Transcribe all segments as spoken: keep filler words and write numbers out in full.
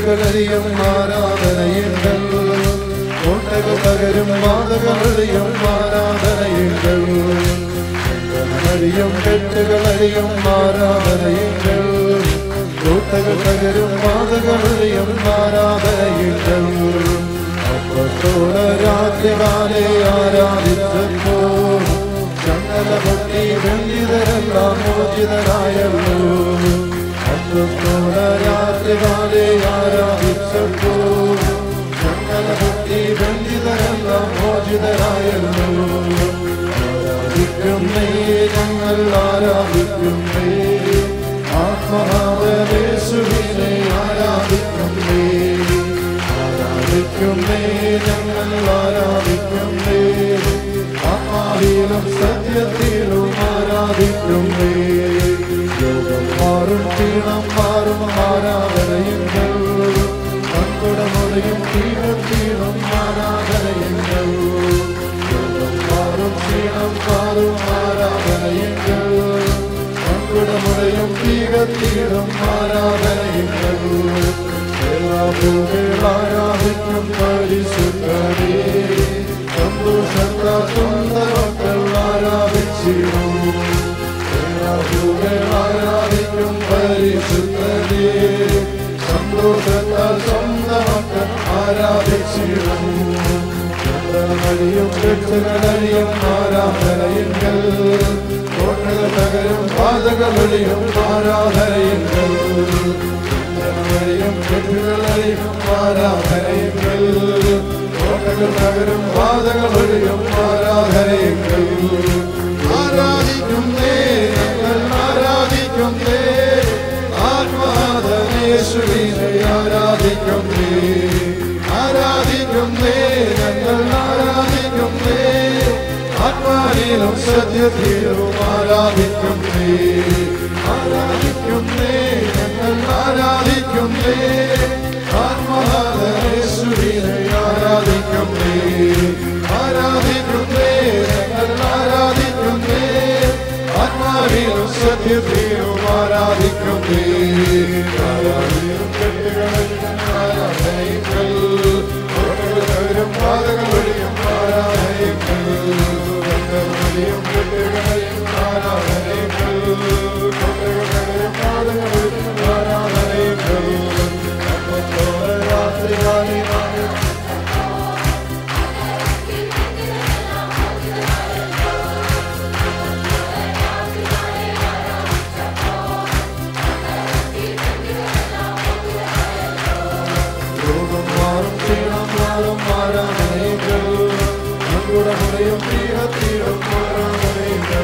കെട്ടുകളറിയും ആരാധനയുകൾ കോട്ടകൾ തകരും വാതകളറിയും ആരാധനയുകൾ അറിയും കെട്ടുകളറിയും ആരാധനയുകൾ കോട്ടകൾ തകരും വാതകളറിയും ആരാധനയുകൾ അപ്പസ്തോല രാത്രികാലെ ആരാധിച്ചപ്പോൾ ചങ്ങല പൊട്ടി ബന്ധിതരെല്ലാം മോചിതരായല്ലോ അപ്പസ്തോല രാത്രികാലെ ആരാധിച്ചപ്പോൾ ചങ്ങല പൊട്ടി ബന്ധിതരെല്ലാം മോചിതരായല്ലോ ആരാധിക്കുന്നേ ഞങ്ങൾ ആരാധിക്കുന്നേ ആത്മനാഥനേശുവിനെ ആരാധിക്കുന്നേ ആരാധിക്കുന്നേ ഞങ്ങൾ ആരാധിക്കുന്നേ ആത്മാവിലും സത്യത്തിലും ആരാധിക്കുന്നേ യോഗം മാറും ക്ഷീണം മാറും ആരാധനയുങ്ങൾ അൻകുടമുറയും തീരത്തീരും ആരാധനയുങ്ങൾ യോഗം മാറും ക്ഷീണം മാറും ആരാധനയുങ്ങൾ അൻകുടമുറയും തീരത്തീരും ആരാധനയുങ്ങൾ ആരാധിക്കും പരിശുദ്ധരേ സന്തോഷത്താൽ സ്വന്തമക്കൾ ആരാധിച്ചിടും ആരാധിക്കും പരിശുദ്ധരേ സന്തോഷത്താൽ സ്വന്തമക്കൾ ആരാധിച്ചിടും യും കെട്ടുകളറിയും ആരാധനയുങ്ങൾ കോട്ടകൾ തകരും പാതകളറിയും ആരാധനയുങ്ങൾ യും കെട്ടുകളറിയും ആരാധനയുങ്ങൾ കോട്ടകൾ തകരും പാതകളറിയും ആരാധനയുങ്ങൾ ആരാധിക്കുന്നേ ഞങ്ങൾ ആരാധിക്കുന്നേ ആത്മാധനേശ്വരീനെ ആരാധിക്കുന്നേ ആരാധിക്കുന്നേ ഞങ്ങൾ ആരാധിക്കുന്നേ ആത്മാവിലും സത്യത്തിലും ആരാധിക്കുന്നേ ആരാധിക്കുന്നേ ഞങ്ങൾ ആരാധിക്കുന്നേ ആത്മാധനേശ്വരീനെ ആരാധിക്കുന്നേ ആരാധിക്കുന്നേ ഞങ്ങൾ ആരാധിക്കുന്നേ ആത്മാവിലും സത്യത്തിലും ആരാധിക്കുന്നേ ആരാധിക്കും കെട്ടുകളിലും ആരാധനയുങ്ങൾ കോട്ടകളും പാതകളൊഴിയും ആരാധനയുങ്ങൾ കെട്ടുകളിലും ആരാധനയുങ്ങൾ കോട്ടകളും പാതകളൊഴിയും ആരാധനയുങ്ങൾ രാത്രികാലി ആരാധനയുങ്ങൾ അൻകുടമുറയും തീരത്തീരും ആരാധനയുങ്ങൾ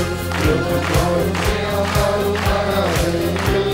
ആരാധനയുങ്ങൾ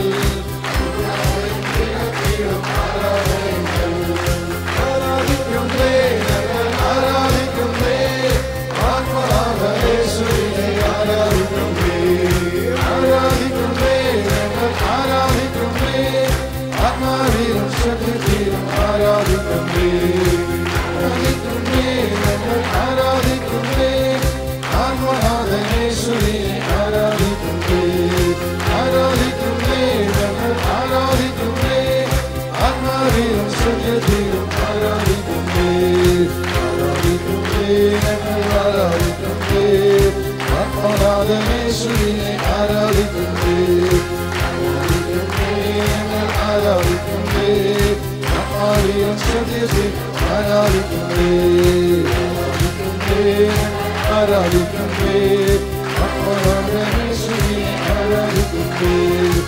ആരാധിക്കുന്നേ ഞങ്ങൾ ആരാധിക്കുന്നേ ആത്മാധനേശ്വരിനെ ആരാധിക്കുന്നേ ആരാധിക്കുന്നേ ഞങ്ങൾ ആരാധിക്കുന്നേ ആത്മാവിലും ശക്തിയിലും ആരാധിക്കുന്നേ ആരാധിക്കുന്നേ ഞങ്ങൾ ആരാധിക്കുന്നേ ആത്മനാഥനേശ്വരിനെ ആരാധിക്കുന്നേ ആരാധിക്കുന്നേ ഞങ്ങൾ ആരാധിക്കുന്നേ ആത്മാവിലും ശക്തിയിലും ആരാധിക്കുന്നേ ആരാധിക്കുന്നേ ഞങ്ങൾ ആരാധിക്കുന്നേ ആത്മനാഥനേശ്വരിനെ ആരാധിക്കുന്നേ ആരാധിക്കുന്നേ ആത്മാവിലും സത്യത്തിൽ ആരാധിക്കുന്നേ ആരാധിക്കുന്നേ ആത്മാവിനെ ആരാധിക്കുന്നേ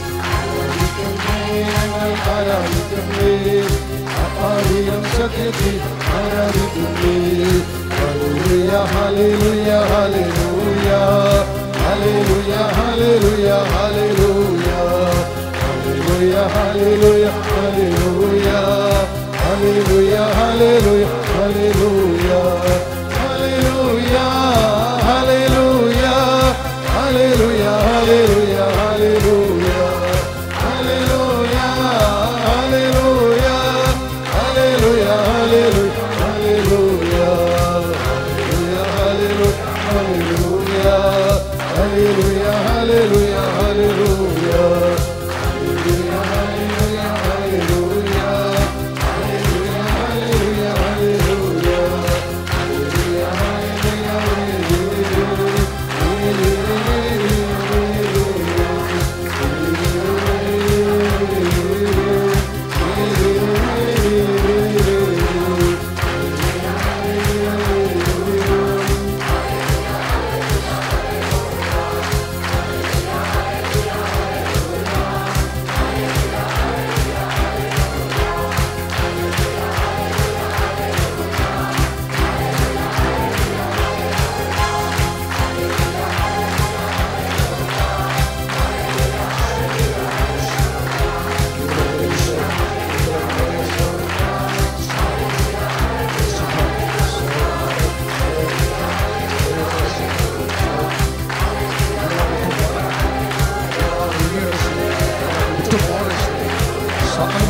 ആരാധിക്കുന്നേ ആത്മാവിലും സത്യത്തിൽ ആരാധിക്കുന്നേ hallelujah hallelujah hallelujah hallelujah hallelujah hallelujah Hallelujah, hallelujah, hallelujah, hallelujah, hallelujah, hallelujah, hallelujah, hallelujah, hallelujah, hallelujah, hallelujah, hallelujah, hallelujah, hallelujah, hallelujah, hallelujah, hallelujah, hallelujah, hallelujah.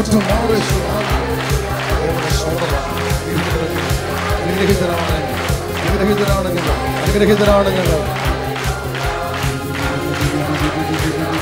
tomorrow is tomorrow. അനുഗ്രഹിതരാണ് അനുഗ്രഹിതരാണ് ഞങ്ങൾ അനുഗ്രഹിതരാണ് ഞങ്ങൾ